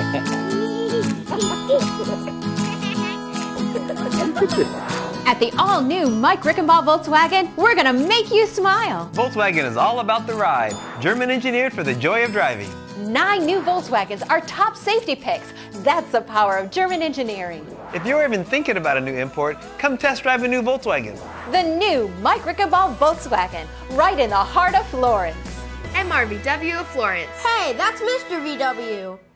At the all-new Mike Reichenbach Volkswagen, we're gonna make you smile. Volkswagen is all about the ride. German engineered for the joy of driving. 9 new Volkswagens are top safety picks. That's the power of German engineering. If you're even thinking about a new import, come test drive a new Volkswagen. The new Mike Reichenbach Volkswagen, right in the heart of Florence. MRVW of Florence. Hey, that's Mr. VW.